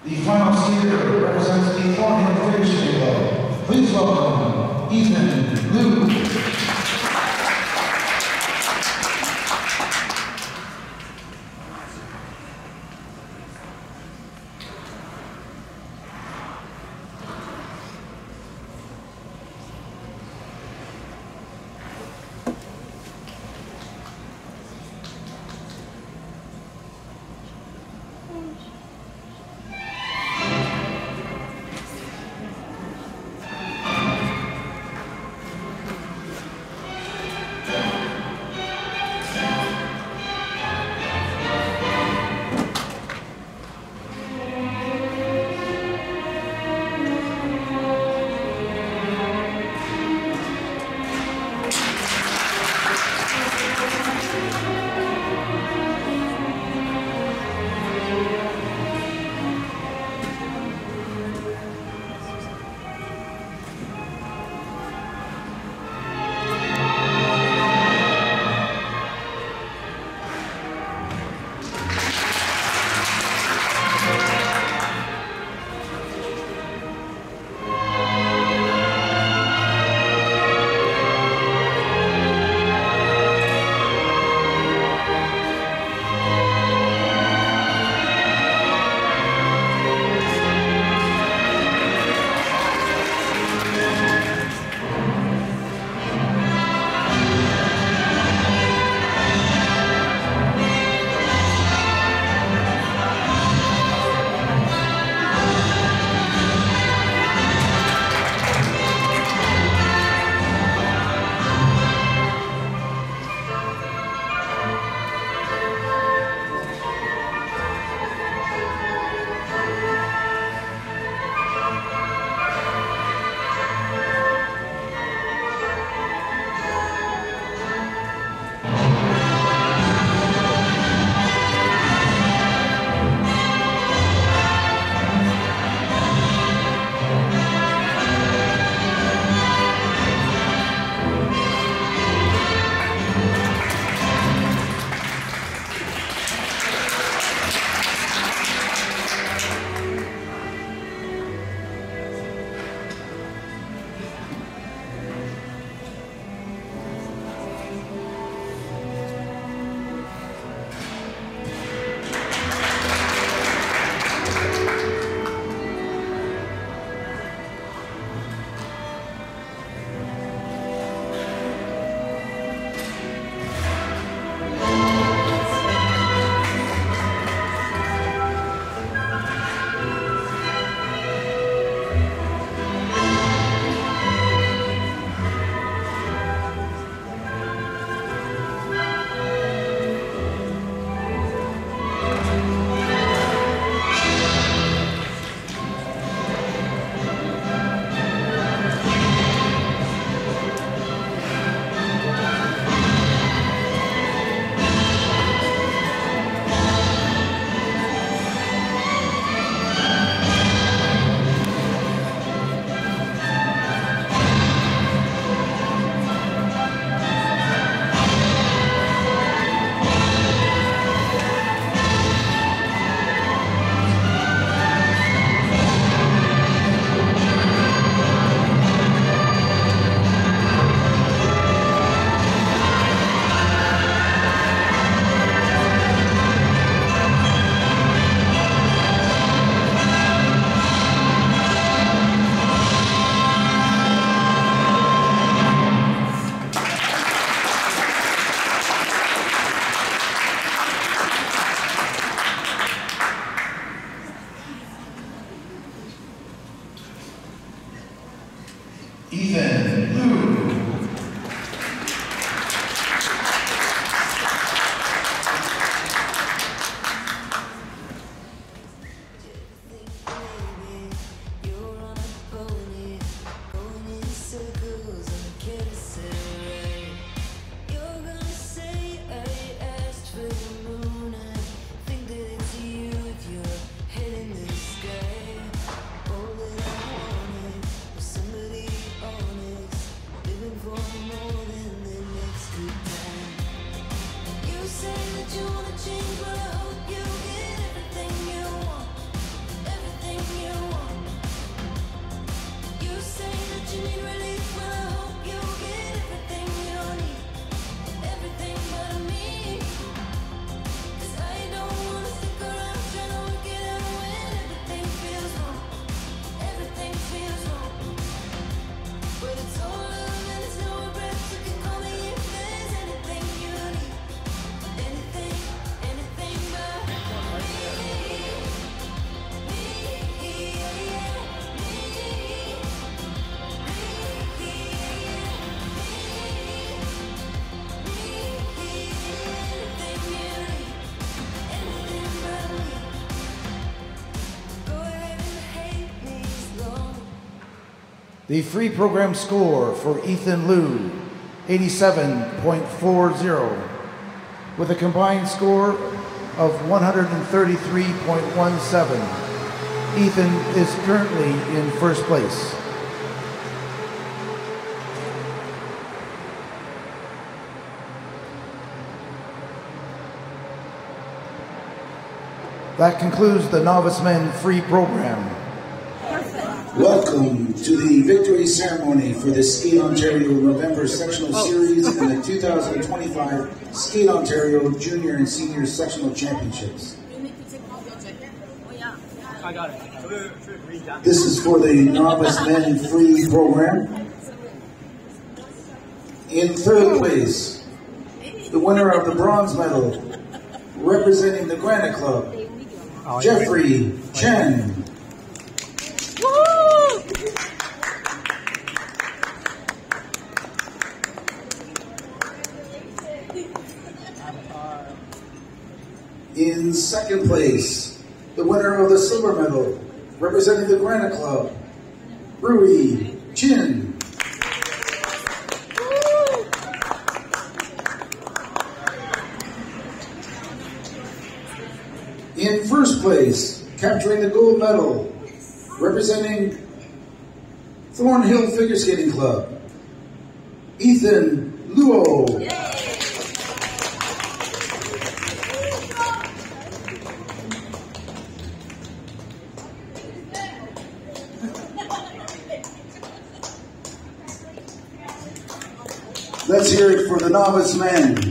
The final skater represents the Thornhill Finishing Club. Please welcome Ethan Liu. Ethan Liu. Somebody on it. The free program score for Ethan Liu, 87.40, with a combined score of 133.17. Ethan is currently in first place. That concludes the Novice Men free program. Welcome to the victory ceremony for the Skate Ontario November Sectional Series and the 2025 Skate Ontario Junior and Senior Sectional Championships. I got it. This is for the Novice Men free program. In third place, the winner of the bronze medal, representing the Granite Club, Jeffrey Chen. In second place, the winner of the silver medal, representing the Granite Club, Rui Chin. In first place, capturing the gold medal, representing Thornhill Figure Skating Club, Ethan Luo. Let's hear it for the Novice Men.